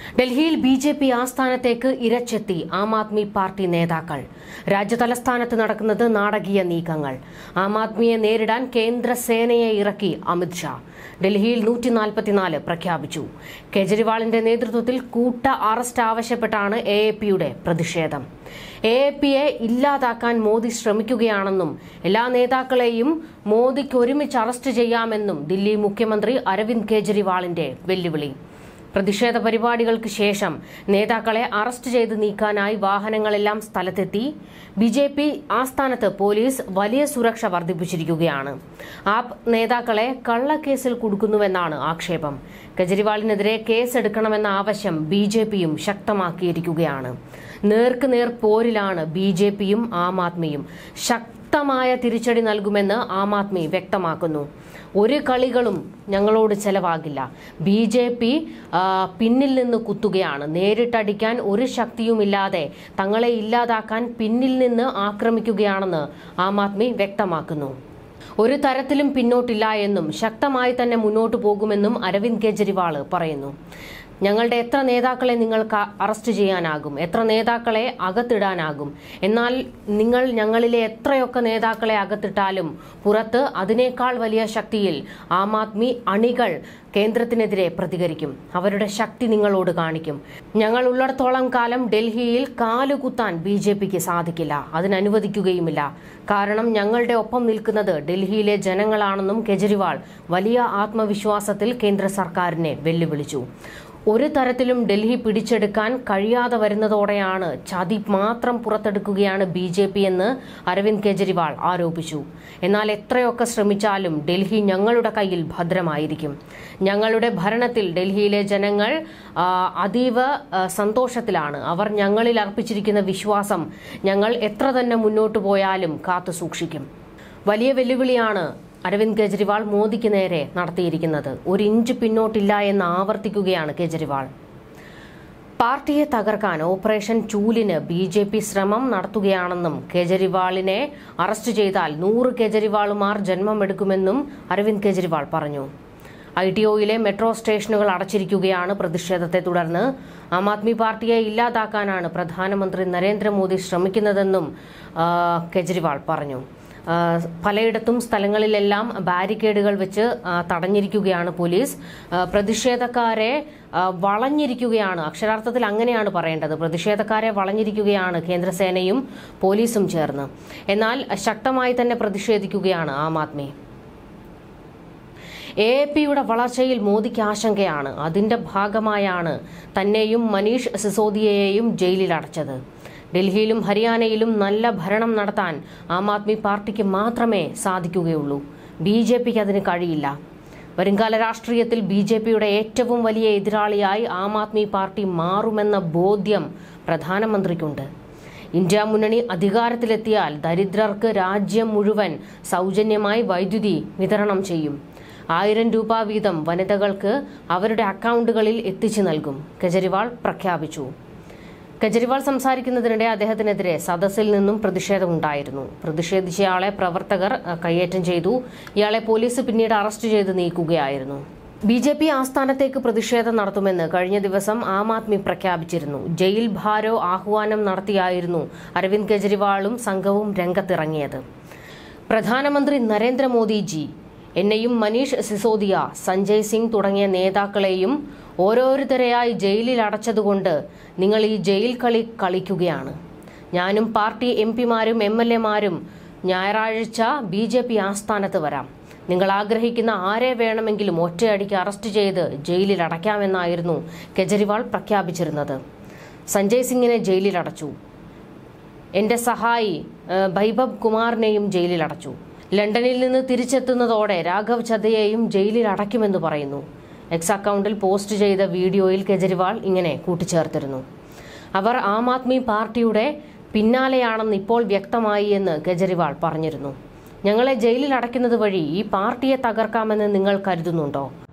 ഡൽഹിയിൽ ബിജെപി ആസ്ഥാനത്തേക്ക് ഇരച്ചെത്തി ആം ആദ്മി പാർട്ടി നേതാക്കൾ. രാജ്യതലസ്ഥാനത്ത് നടക്കുന്നത് നാടകീയ നീക്കങ്ങൾ. ആം ആദ്മിയെ നേരിടാൻ കേന്ദ്ര സേനയെ ഇറക്കി അമിത്ഷാ. ഡൽഹിയിൽ 144 പ്രഖ്യാപിച്ചു. കേജ്രിവാളിന്റെ നേതൃത്വത്തിൽ കൂട്ട അറസ്റ്റ് ആവശ്യപ്പെട്ടാണ് എഎപിയുടെ പ്രതിഷേധം. എഎപിയെ ഇല്ലാതാക്കാൻ മോദി ശ്രമിക്കുകയാണെന്നും എല്ലാ നേതാക്കളെയും മോദിക്ക് ഒരുമിച്ച് അറസ്റ്റ് ചെയ്യാമെന്നും ദില്ലി മുഖ്യമന്ത്രി അരവിന്ദ് കെജ്രിവാളിന്റെ വെല്ലുവിളി. പ്രതിഷേധ പരിപാടികൾക്ക് ശേഷം നേതാക്കളെ അറസ്റ്റ് ചെയ്ത് നീക്കാനായി വാഹനങ്ങളെല്ലാം സ്ഥലത്തെത്തി. ബിജെപി ആസ്ഥാനത്ത് പോലീസ് വലിയ സുരക്ഷ വർദ്ധിപ്പിച്ചിരിക്കുകയാണ്. ആപ് നേതാക്കളെ കള്ളക്കേസിൽ കുടുക്കുന്നുവെന്നാണ് ആക്ഷേപം. കെജ്രിവാളിനെതിരെ കേസെടുക്കണമെന്ന ആവശ്യം ബിജെപിയും ശക്തമാക്കിയിരിക്കുകയാണ്. നേർക്കുനേർ പോരിലാണ് ബിജെപിയും ആം ആദ്മിയും. ശക്തമായ തിരിച്ചടി നൽകുമെന്ന് ആം ആദ്മി വ്യക്തമാക്കുന്നു. ഒരു കളികളും ഞങ്ങളോട് ചെലവാകില്ല. ബിജെപി പിന്നിൽ നിന്ന് കുത്തുകയാണ്. നേരിട്ടടിക്കാൻ ഒരു ശക്തിയുമില്ലാതെ തങ്ങളെ ഇല്ലാതാക്കാൻ പിന്നിൽ നിന്ന് ആക്രമിക്കുകയാണെന്ന് ആം ആദ്മി വ്യക്തമാക്കുന്നു. ഒരു തരത്തിലും പിന്നോട്ടില്ല എന്നും ശക്തമായി തന്നെ മുന്നോട്ടു പോകുമെന്നും അരവിന്ദ് കെജ്രിവാൾ പറയുന്നു. ഞങ്ങളുടെ എത്ര നേതാക്കളെ നിങ്ങൾക്ക് അറസ്റ്റ് ചെയ്യാനാകും, എത്ര നേതാക്കളെ അകത്തിടാനാകും. എന്നാൽ നിങ്ങൾ ഞങ്ങളിലെ എത്രയൊക്കെ നേതാക്കളെ അകത്തിട്ടാലും പുറത്ത് അതിനേക്കാൾ വലിയ ശക്തിയിൽ ആം ആദ്മി അണികൾ കേന്ദ്രത്തിനെതിരെ പ്രതികരിക്കും. അവരുടെ ശക്തി നിങ്ങളോട് കാണിക്കും. ഞങ്ങൾ ഉള്ളിടത്തോളം കാലം ഡൽഹിയിൽ കാലുകുത്താൻ ബിജെപിക്ക് സാധിക്കില്ല. അതിനനുവദിക്കുകയുമില്ല. കാരണം ഞങ്ങളുടെ ഒപ്പം നിൽക്കുന്നത് ഡൽഹിയിലെ ജനങ്ങളാണെന്നും കെജ്രിവാൾ വലിയ ആത്മവിശ്വാസത്തിൽ കേന്ദ്ര സർക്കാരിനെ വെല്ലുവിളിച്ചു. ഒരു തരത്തിലും ഡൽഹി പിടിച്ചെടുക്കാൻ കഴിയാതെ വരുന്നതോടെയാണ് ചതി മാത്രം പുറത്തെടുക്കുകയാണ് ബിജെപി എന്ന് അരവിന്ദ് കെജ്രിവാൾ ആരോപിച്ചു. എന്നാൽ എത്രയൊക്കെ ശ്രമിച്ചാലും ഡൽഹി ഞങ്ങളുടെ കയ്യിൽ ഭദ്രമായിരിക്കും. ഞങ്ങളുടെ ഭരണത്തിൽ ഡൽഹിയിലെ ജനങ്ങൾ അതീവ സന്തോഷത്തിലാണ്. അവർ ഞങ്ങളിൽ അർപ്പിച്ചിരിക്കുന്ന വിശ്വാസം ഞങ്ങൾ എത്ര തന്നെ മുന്നോട്ടു പോയാലും കാത്തു സൂക്ഷിക്കും. വലിയ വെല്ലുവിളിയാണ് അരവിന്ദ് കെജ്രിവാൾ മോദിക്ക് നേരെ നടത്തിയിരിക്കുന്നത്. ഒരു ഇഞ്ച് പിന്നോട്ടില്ല എന്ന് ആവർത്തിക്കുകയാണ് കെജ്രിവാൾ. പാർട്ടിയെ തകർക്കാൻ ഓപ്പറേഷൻ ചൂലിന് ബിജെപി ശ്രമം നടത്തുകയാണെന്നും കെജ്രിവാളിനെ അറസ്റ്റ് ചെയ്താൽ 100 കെജ്രിവാളുമാർ ജന്മമെടുക്കുമെന്നും അരവിന്ദ് കെജ്രിവാൾ പറഞ്ഞു. ITOയിലെ മെട്രോ സ്റ്റേഷനുകൾ അടച്ചിരിക്കുകയാണ്. പ്രതിഷേധത്തെ തുടർന്ന് ആം ആദ്മി പാർട്ടിയെ ഇല്ലാതാക്കാനാണ് പ്രധാനമന്ത്രി നരേന്ദ്രമോദി ശ്രമിക്കുന്നതെന്നും കെജ്രിവാൾ പറഞ്ഞു. പലയിടത്തും സ്ഥലങ്ങളിലെല്ലാം ബാരിക്കേഡുകൾ വെച്ച് തടഞ്ഞിരിക്കുകയാണ് പോലീസ്. പ്രതിഷേധക്കാരെ വളഞ്ഞിരിക്കുകയാണ്. അക്ഷരാർത്ഥത്തിൽ അങ്ങനെയാണ് പറയേണ്ടത്. പ്രതിഷേധക്കാരെ വളഞ്ഞിരിക്കുകയാണ് കേന്ദ്രസേനയും പോലീസും ചേർന്ന്. എന്നാൽ ശക്തമായി തന്നെ പ്രതിഷേധിക്കുകയാണ് ആം ആദ്മി. എഎപിയുടെ വളർച്ചയിൽ മോദിക്ക് ആശങ്കയാണ്. അതിന്റെ ഭാഗമായാണ് തന്നെയും മനീഷ് സിസോദിയയെയും ജയിലിൽ അടച്ചത്. ഡൽഹിയിലും ഹരിയാനയിലും നല്ല ഭരണം നടത്താൻ ആം ആദ്മി പാർട്ടിക്ക് മാത്രമേ സാധിക്കുകയുള്ളൂ. ബിജെപിക്ക് അതിന് കഴിയില്ല. വരുംകാല രാഷ്ട്രീയത്തിൽ ബിജെപിയുടെ ഏറ്റവും വലിയ എതിരാളിയായി ആം ആദ്മി പാർട്ടി മാറുമെന്ന ബോധ്യം പ്രധാനമന്ത്രിക്കുണ്ട്. ഇന്ത്യ മുന്നണി അധികാരത്തിലെത്തിയാൽ ദരിദ്രർക്ക് രാജ്യം മുഴുവൻ സൗജന്യമായി വൈദ്യുതി വിതരണം ചെയ്യും. 1000 രൂപ വീതം വനിതകൾക്ക് അവരുടെ അക്കൗണ്ടുകളിൽ എത്തിച്ചു നൽകും, കെജ്രിവാൾ പ്രഖ്യാപിച്ചു. കെജ്രിവാൾ സംസാരിക്കുന്നതിനിടെ അദ്ദേഹത്തിനെതിരെ സദസ്സിൽ നിന്നും പ്രതിഷേധമുണ്ടായിരുന്നു. പ്രതിഷേധിച്ചയാളെ പ്രവർത്തകർ കയ്യേറ്റം ചെയ്തു. ഇയാളെ പോലീസ് പിന്നീട് അറസ്റ്റ് ചെയ്ത് നീക്കുകയായിരുന്നു. ബിജെപി ആസ്ഥാനത്തേക്ക് പ്രതിഷേധം നടത്തുമെന്ന് കഴിഞ്ഞ ദിവസം ആം ആദ്മി പ്രഖ്യാപിച്ചിരുന്നു. ജയിൽ ഭാരോ ആഹ്വാനം നടത്തിയായിരുന്നു അരവിന്ദ് കെജ്രിവാളും സംഘവും രംഗത്തിറങ്ങിയത്. പ്രധാനമന്ത്രി നരേന്ദ്രമോദിജി എന്നെയും മനീഷ് സിസോദിയ, സഞ്ജയ് സിംഗ് തുടങ്ങിയ നേതാക്കളെയും ഓരോരുത്തരെയായി ജയിലിൽ അടച്ചതുകൊണ്ട് നിങ്ങൾ ഈ ജയിൽ കളി കളിക്കുകയാണ്. ഞാനും പാർട്ടി MP-മാരും MLA-മാരും ഞായറാഴ്ച BJP ആസ്ഥാനത്ത് വരാം. നിങ്ങൾ ആഗ്രഹിക്കുന്ന ആരെ വേണമെങ്കിലും ഒറ്റയടിക്ക് അറസ്റ്റ് ചെയ്ത് ജയിലിൽ അടയ്ക്കാമെന്നായിരുന്നു കെജ്രിവാൾ പ്രഖ്യാപിച്ചിരുന്നത്. സഞ്ജയ് സിംഗിനെ ജയിലിൽ അടച്ചു. എന്റെ സഹായി ബൈബബ് കുമാറിനെയും ജയിലിൽ അടച്ചു. ലണ്ടനിൽ നിന്ന് തിരിച്ചെത്തുന്നതോടെ രാഘവ് ചദ്ദയെയും ജയിലിൽ അടയ്ക്കുമെന്ന് പറയുന്നു. എക്സ് അക്കൗണ്ടിൽ പോസ്റ്റ് ചെയ്ത വീഡിയോയിൽ കെജ്രിവാൾ ഇങ്ങനെ കൂട്ടിച്ചേർത്തിരുന്നു. അവർ ആം ആദ്മി പാർട്ടിയുടെ പിന്നാലെയാണെന്ന് ഇപ്പോൾ വ്യക്തമായി എന്ന് കെജ്രിവാൾ പറഞ്ഞിരുന്നു. ഞങ്ങളെ ജയിലിൽ അടയ്ക്കുന്നത് വഴി ഈ പാർട്ടിയെ തകർക്കാമെന്ന് നിങ്ങൾ കരുതുന്നുണ്ടോ?